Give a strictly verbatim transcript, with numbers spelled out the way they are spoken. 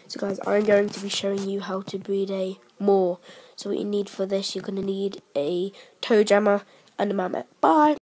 So guys, I'm going to be showing you how to breed a Moor. So what you need for this, you're going to need a toe jammer and a mammoth. Bye!